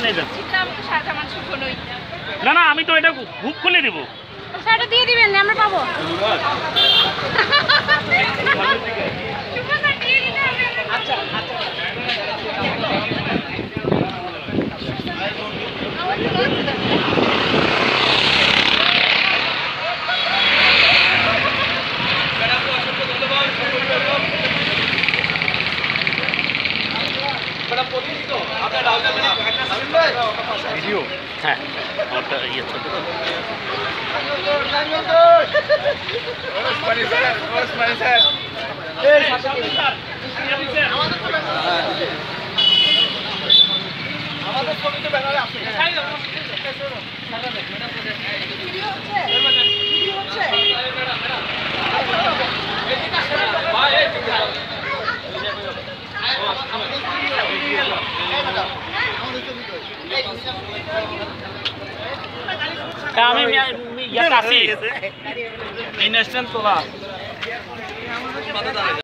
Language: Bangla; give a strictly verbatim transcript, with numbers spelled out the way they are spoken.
কোথায় যাচ্ছি? না না আমি তো এটা হুক খুলে দেবো। শাড়িটা দিয়ে দিবেন আমরা পাবো। আচ্ছা আচ্ছা ভিডিও হ্যাঁ আমারটা ইয়ে ছোট তো আমাদের ছবিতে ব্যানারে আছে আমি ইয়াতে আছি এই ন্যাশনাল তোলা